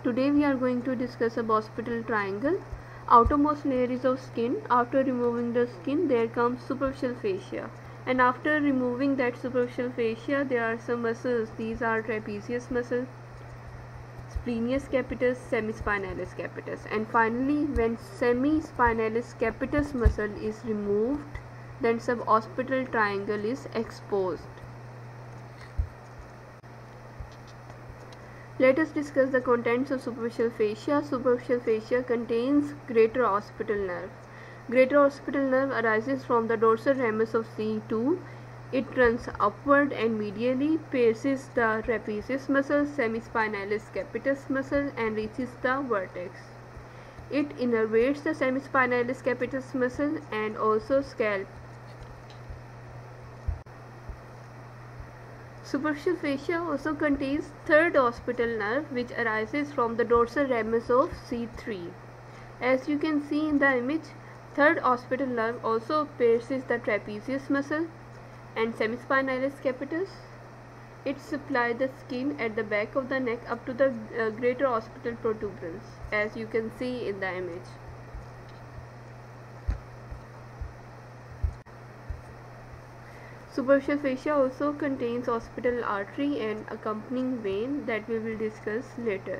Today we are going to discuss a occipital triangle. Outermost layer is of skin. After removing the skin, there comes superficial fascia. And after removing that superficial fascia, there are some muscles. These are trapezius muscle, splenius capitis, semispinalis capitis. And finally, when semispinalis capitis muscle is removed, then suboccipital triangle is exposed. Let us discuss the contents of superficial fascia. Superficial fascia contains greater occipital nerve. Greater occipital nerve arises from the dorsal ramus of C2. It runs upward and medially, pierces the trapezius muscle, semispinalis capitis muscle, and reaches the vertex. It innervates the semispinalis capitis muscle and also scalp. Superficial fascia also contains third occipital nerve, which arises from the dorsal ramus of C3. As you can see in the image, third occipital nerve also pierces the trapezius muscle and semispinalis capitis. It supplies the skin at the back of the neck up to the greater occipital protuberance, as you can see in the image. Superficial fascia also contains occipital artery and accompanying vein that we will discuss later.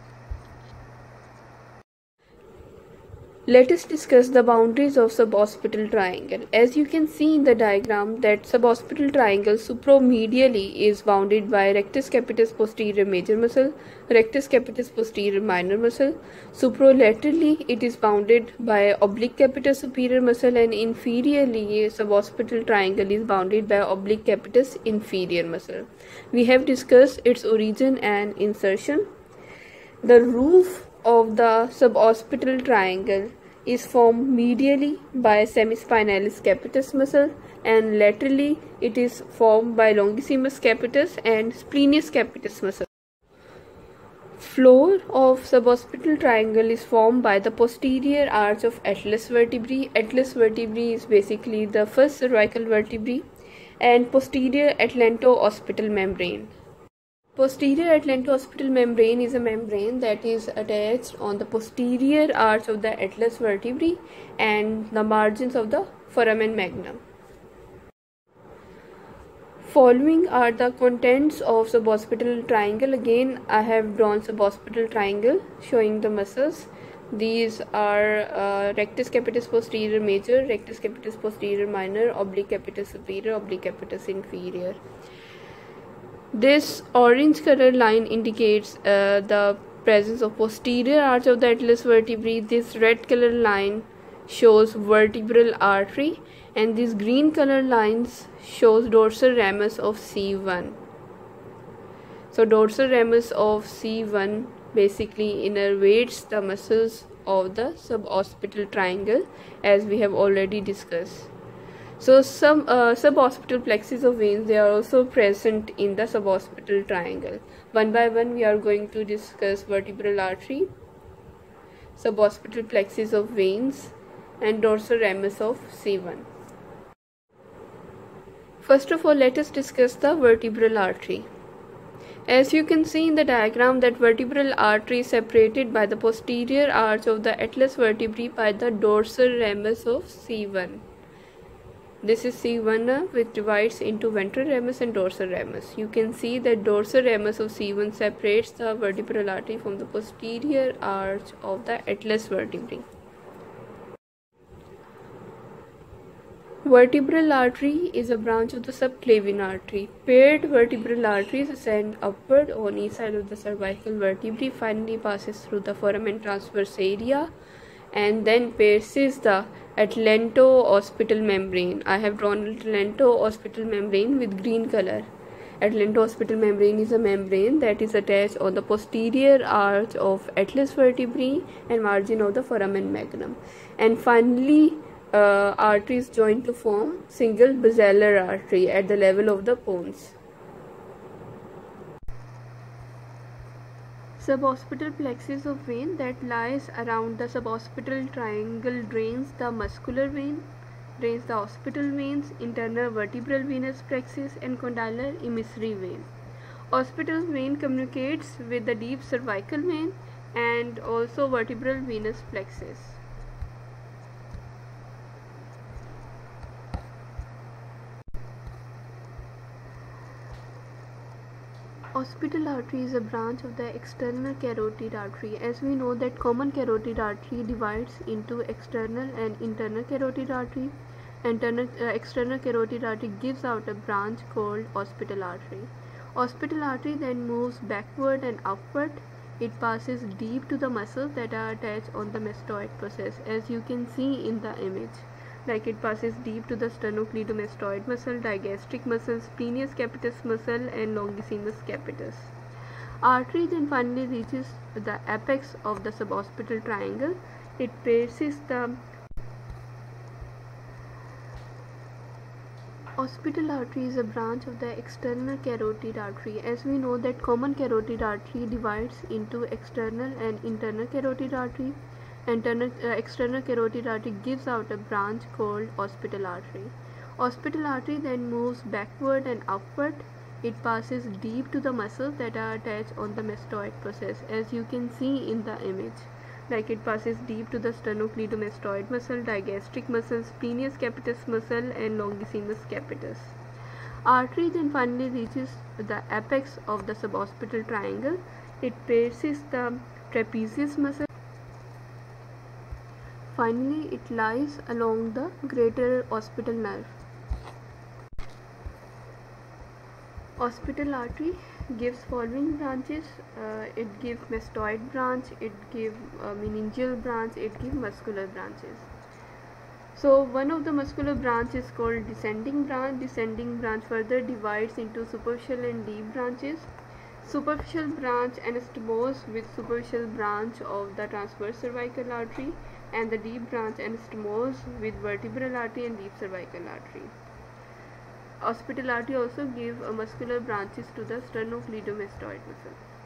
Let us discuss the boundaries of suboccipital triangle. As you can see in the diagram, that suboccipital triangle supromedially is bounded by rectus capitis posterior major muscle, rectus capitis posterior minor muscle. Supralaterally, it is bounded by oblique capitis superior muscle, and inferiorly, suboccipital triangle is bounded by oblique capitis inferior muscle. We have discussed its origin and insertion. The roof of the suboccipital triangle is formed medially by semispinalis capitis muscle, and laterally it is formed by longissimus capitis and splenius capitis muscle. Floor of suboccipital triangle is formed by the posterior arch of atlas vertebrae. Atlas vertebrae is basically the first cervical vertebrae, and posterior atlanto-occipital membrane. Posterior atlanto-occipital membrane is a membrane that is attached on the posterior arch of the atlas vertebrae and the margins of the foramen magnum. Following are the contents of suboccipital triangle. Again, I have drawn suboccipital triangle showing the muscles. These are rectus capitis posterior major, rectus capitis posterior minor, oblique capitis superior, oblique capitis inferior. This orange color line indicates the presence of posterior arch of the atlas vertebrae. This red color line shows vertebral artery, and these green color lines shows dorsal ramus of C1. So dorsal ramus of C1 basically innervates the muscles of the suboccipital triangle, as we have already discussed. So some suboccipital plexus of veins, they are also present in the suboccipital triangle. One by one we are going to discuss vertebral artery, suboccipital plexus of veins, and dorsal ramus of C1. First of all, let us discuss the vertebral artery. As you can see in the diagram, that vertebral artery is separated by the posterior arch of the atlas vertebrae by the dorsal ramus of C1. This is C1, which divides into ventral ramus and dorsal ramus. You can see that dorsal ramus of C1 separates the vertebral artery from the posterior arch of the atlas vertebrae. Vertebral artery is a branch of the subclavian artery. Paired vertebral arteries ascend upward on each side of the cervical vertebrae, finally passes through the foramen transverse area, and then pierces the atlanto-occipital membrane. I have drawn atlanto-occipital membrane with green color. Atlanto-occipital membrane is a membrane that is attached on the posterior arch of atlas vertebrae and margin of the foramen magnum. And finally, arteries join to form single basilar artery at the level of the pons. Suboccipital plexus of vein that lies around the suboccipital triangle drains the muscular vein, drains the occipital veins, internal vertebral venous plexus, and condylar emissary vein. Occipital vein communicates with the deep cervical vein and also vertebral venous plexus. Occipital artery is a branch of the external carotid artery. As we know that common carotid artery divides into external and internal carotid artery. External carotid artery gives out a branch called occipital artery. Occipital artery then moves backward and upward. It passes deep to the muscles that are attached on the mastoid process, as you can see in the image. Like it passes deep to the sternocleidomastoid muscle, digastric muscle, splenius capitis muscle and longissimus capitis. Artery then finally reaches the apex of the suboccipital triangle. It pierces the occipital artery is a branch of the external carotid artery. As we know that common carotid artery divides into external and internal carotid artery. External carotid artery gives out a branch called occipital artery. Occipital artery then moves backward and upward. It passes deep to the muscles that are attached on the mastoid process, as you can see in the image. Like it passes deep to the sternocleidomastoid muscle, digastric muscle, splenius capitis muscle and longissimus capitis. Artery then finally reaches the apex of the suboccipital triangle. It pierces the trapezius muscle. Finally, it lies along the greater occipital nerve. Occipital artery gives following branches. It gives mastoid branch, it gives meningeal branch, it gives muscular branches. So one of the muscular branch is called descending branch. Descending branch further divides into superficial and deep branches. Superficial branch anastomose with superficial branch of the transverse cervical artery, and the deep branch anastomose with vertebral artery and deep cervical artery. Occipital artery also give muscular branches to the sternocleidomastoid muscle.